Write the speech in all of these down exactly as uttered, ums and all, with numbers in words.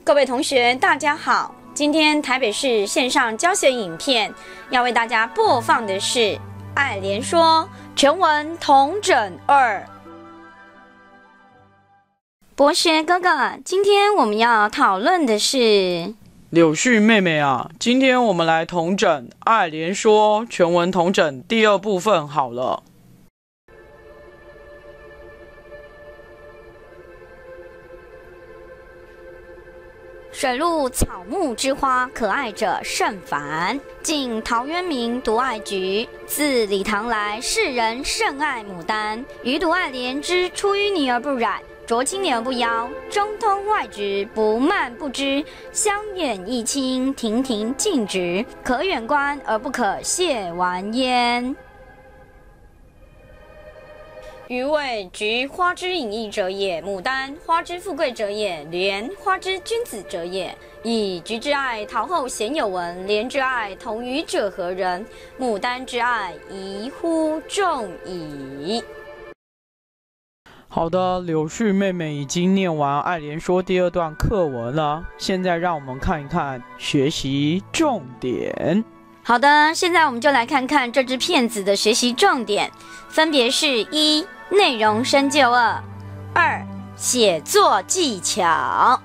各位同学，大家好！今天台北市线上教学影片要为大家播放的是《爱莲说全文统整二》。博学哥哥，今天我们要讨论的是柳絮妹妹啊，今天我们来统整《爱莲说全文统整》第二部分好了。 水陆草木之花，可爱者甚蕃。晋陶渊明独爱菊，自李唐来，世人甚爱牡丹。余独爱莲之出淤泥而不染，濯清涟而不妖，中通外直，不蔓不枝，香远益清，亭亭净植，可远观而不可亵玩焉。余谓菊花之隐逸者也，牡丹花之富贵者也，莲花之君子者也。以菊之爱，陶后鲜有闻；莲之爱，同予者何人？牡丹之爱，宜乎众矣。 好的，柳絮妹妹已经念完《爱莲说》第二段课文了，现在让我们看一看学习重点。 好的，现在我们就来看看这支片子的学习重点，分别是一、内容深究二；二、写作技巧。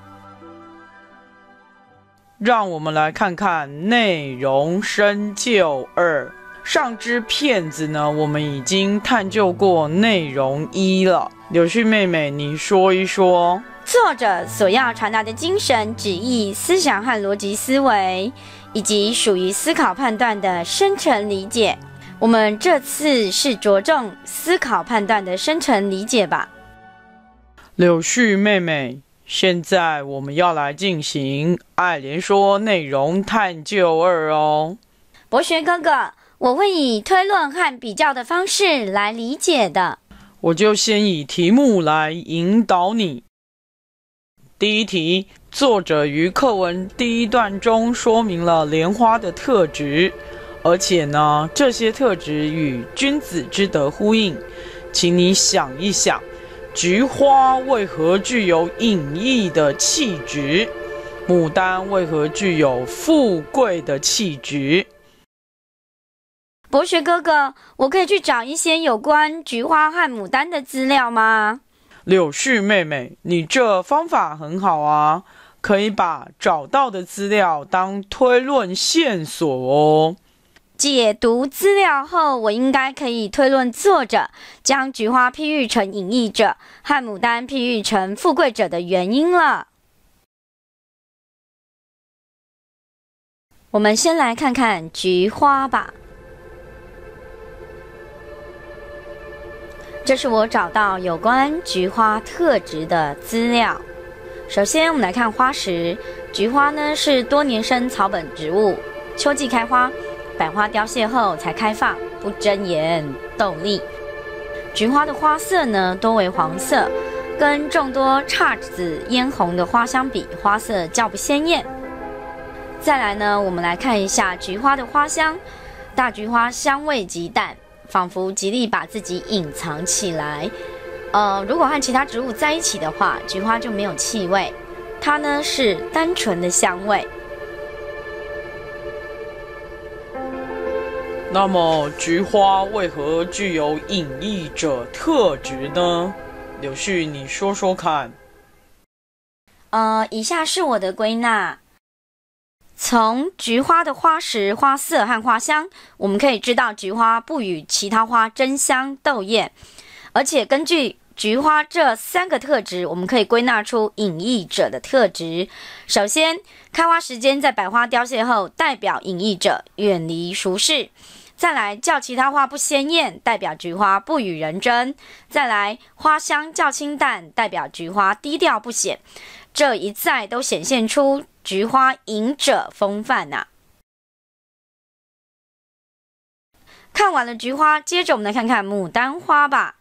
让我们来看看内容深究二。上支片子呢，我们已经探究过内容一了。柳絮妹妹，你说一说作者所要传达的精神、旨意、思想和逻辑思维，以及属于思考判断的深层理解。我们这次是着重思考判断的深层理解吧。 柳絮妹妹，现在我们要来进行爱莲说内容探究二哦。 博学哥哥，我会以推论和比较的方式来理解的。 我就先以题目来引导你。第一题，作者于课文第一段中说明了莲花的特质，而且呢，这些特质与君子之德呼应。请你想一想，菊花为何具有隐逸的气质？牡丹为何具有富贵的气质？ 博学哥哥，我可以去找一些有关菊花和牡丹的资料吗？ 柳絮妹妹，你这方法很好啊，可以把找到的资料当推论线索哦。 解读资料后，我应该可以推论作者将菊花譬喻成隐逸者和牡丹譬喻成富贵者的原因了。我们先来看看菊花吧。这是我找到有关菊花特质的资料。首先，我们来看花时。菊花呢是多年生草本植物，秋季开花，百花凋谢后才开放，不争妍斗丽。菊花的花色呢多为黄色，跟众多姹紫嫣红的花相比，花色较不鲜艳。再来呢，我们来看一下菊花的花香。大菊花香味极淡，仿佛极力把自己隐藏起来。呃，如果和其他植物在一起的话，菊花就没有气味，它呢是单纯的香味。 那么，菊花为何具有隐逸者特质呢？柳絮，你说说看。 呃，以下是我的归纳。从菊花的花时、花色和花香，我们可以知道菊花不与其他花争香斗艳，而且根据菊花这三个特质，我们可以归纳出隐逸者的特质。首先，开花时间在百花凋谢后，代表隐逸者远离俗世。再来，较其他花不鲜艳，代表菊花不与人争。再来，花香较清淡，代表菊花低调不显。这一再都显现出菊花隐者风范啊。看完了菊花，接着我们来看看牡丹花吧。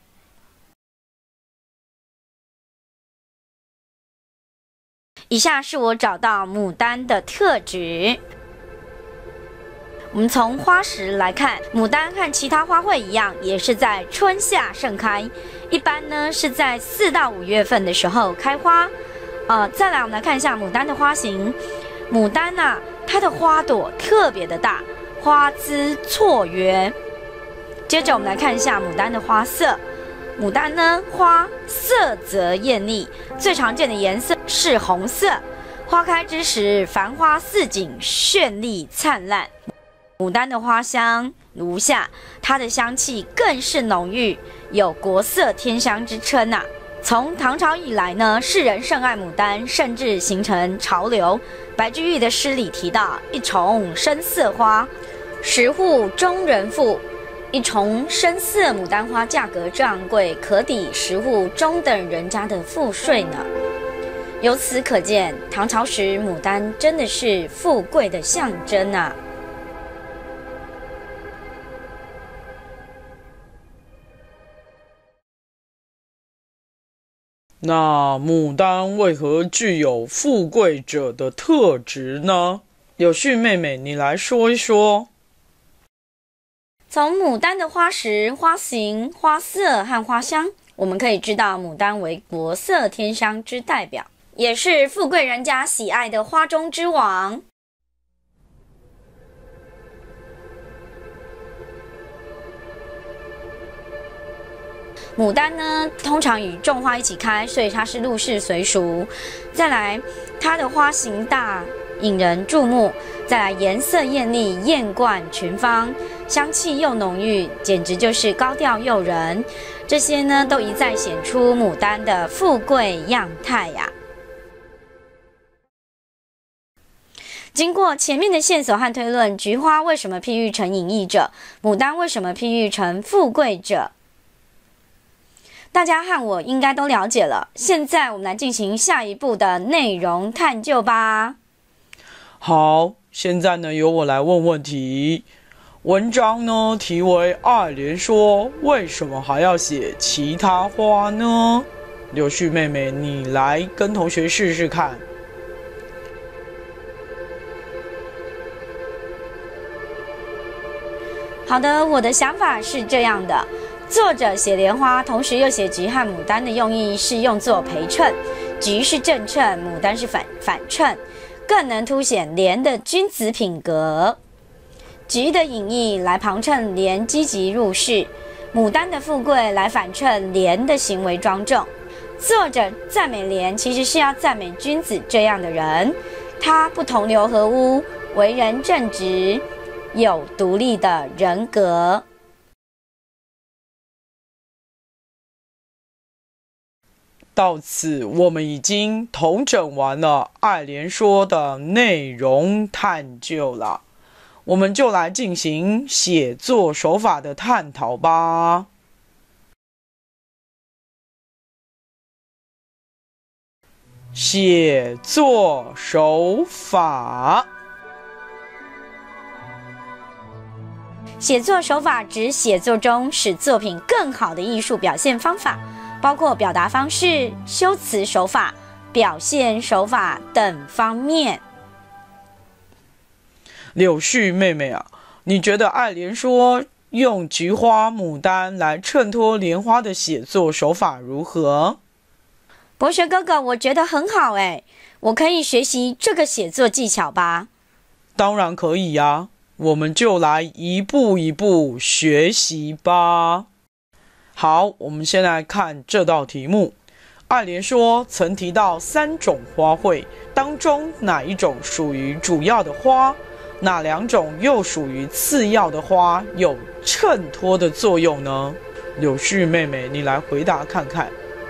以下是我找到牡丹的特质。我们从花时来看，牡丹和其他花卉一样，也是在春夏盛开，一般呢是在四到五月份的时候开花。 呃，再来我们来看一下牡丹的花型。牡丹啊，它的花朵特别的大，花枝错圆。接着我们来看一下牡丹的花色。牡丹呢，花色泽艳丽，最常见的颜色是红色。花开之时，繁花似锦，绚丽灿烂。牡丹的花香如下，它的香气更是浓郁，有国色天香之称啊。从唐朝以来呢，世人甚爱牡丹，甚至形成潮流。白居易的诗里提到：“一重深色花，十户中人富。”一重深色牡丹花价格这样贵，可抵十户中等人家的赋税呢。由此可见，唐朝时牡丹真的是富贵的象征啊。 那牡丹为何具有富贵者的特质呢？有序妹妹，你来说一说。 从牡丹的花时、花型、花色和花香，我们可以知道牡丹为国色天香之代表，也是富贵人家喜爱的花中之王。牡丹呢，通常与种花一起开，所以它是入世随俗。再来，它的花型大，引人注目；再来，颜色艳丽，艳冠群芳，香气又浓郁，简直就是高调诱人。这些呢，都一再显出牡丹的富贵样态呀。经过前面的线索和推论，菊花为什么譬喻成隐逸者？牡丹为什么譬喻成富贵者？大家和我应该都了解了。现在我们来进行下一步的内容探究吧。 好，现在呢由我来问问题。文章呢题为《爱莲说》，为什么还要写其他花呢？柳絮妹妹，你来跟同学试试看。 好的，我的想法是这样的。作者写莲花，同时又写菊和牡丹的用意是用作陪衬，菊是正衬，牡丹是反反衬，更能凸显莲的君子品格。菊的隐逸来旁衬莲积极入世，牡丹的富贵来反衬莲的行为庄重。作者赞美莲，其实是要赞美君子这样的人，他不同流合污，为人正直，有独立的人格。 到此，我们已经统整完了《爱莲说》的内容探究了，我们就来进行写作手法的探讨吧。写作手法， 写作手法指写作中使作品更好的艺术表现方法。包括表达方式、修辞手法、表现手法等方面。 柳絮妹妹啊，你觉得爱莲说用菊花、牡丹来衬托莲花的写作手法如何？ 博学哥哥，我觉得很好诶，我可以学习这个写作技巧吧？ 当然可以呀，我们就来一步一步学习吧。好，我们先来看这道题目。爱莲说曾提到三种花卉，当中哪一种属于主要的花？哪两种又属于次要的花，有衬托的作用呢？柳絮妹妹，你来回答看看。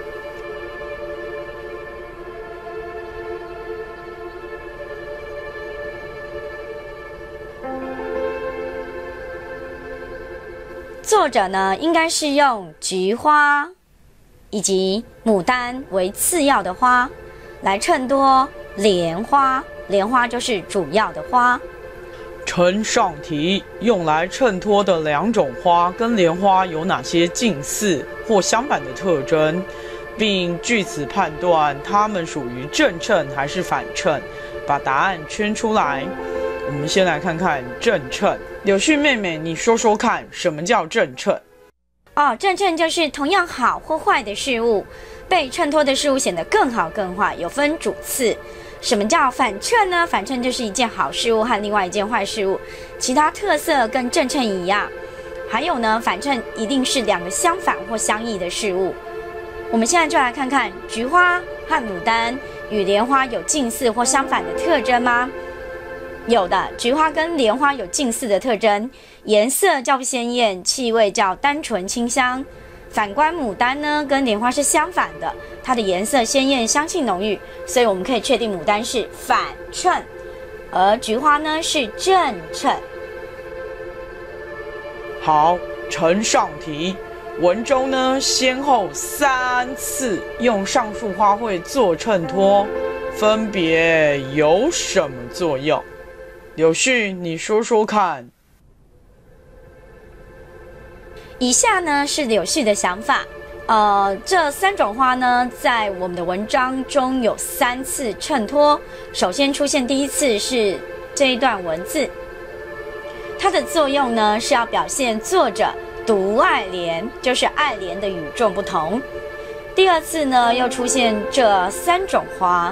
作者呢，应该是用菊花以及牡丹为次要的花，来衬托莲花，莲花就是主要的花。 呈上题，用来衬托的两种花跟莲花有哪些近似或相反的特征，并据此判断它们属于正衬还是反衬，把答案圈出来。我们先来看看正衬。柳絮妹妹，你说说看，什么叫正衬？ 哦，正衬就是同样好或坏的事物， 被衬托的事物显得更好更坏，有分主次。什么叫反衬呢？反衬就是一件好事物和另外一件坏事物，其他特色跟正衬一样。还有呢，反衬一定是两个相反或相异的事物。我们现在就来看看菊花和牡丹与莲花有近似或相反的特征吗？有的，菊花跟莲花有近似的特征，颜色较不鲜艳，气味较单纯清香。反观牡丹呢，跟莲花是相反的，它的颜色鲜艳，香气浓郁，所以我们可以确定牡丹是反衬，而菊花呢是正衬。 好，呈上题。文中呢，先后三次用上述花卉做衬托，分别有什么作用？柳絮，你说说看。 以下呢是柳絮的想法。呃，这三种花呢，在我们的文章中有三次衬托。首先出现第一次是这一段文字，它的作用呢是要表现作者独爱莲，就是爱莲的与众不同。第二次呢，又出现这三种花。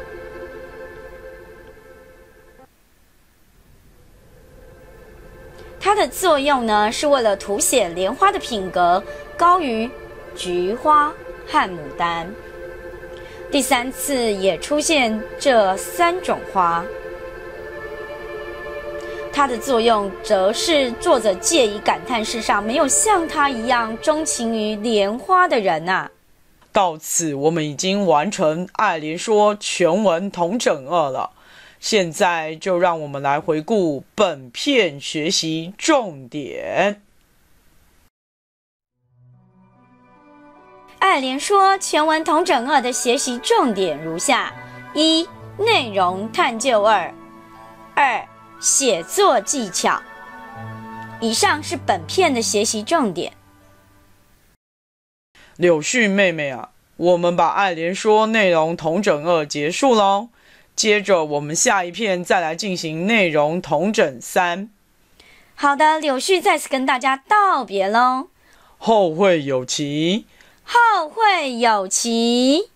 它的作用呢，是为了凸显莲花的品格高于菊花和牡丹。第三次也出现这三种花，它的作用则是作者借以感叹世上没有像他一样钟情于莲花的人啊。 到此，我们已经完成爱莲说全文统整二了。现在就让我们来回顾本片学习重点。 爱莲说全文统整二的学习重点如下：一、内容探究二；二、写作技巧。以上是本片的学习重点。 柳絮妹妹啊，我们把爱莲说内容统整二结束咯。接着我们下一片再来进行内容统整三。 好的，柳絮在此跟大家道别咯。 后会有期。 后会有期。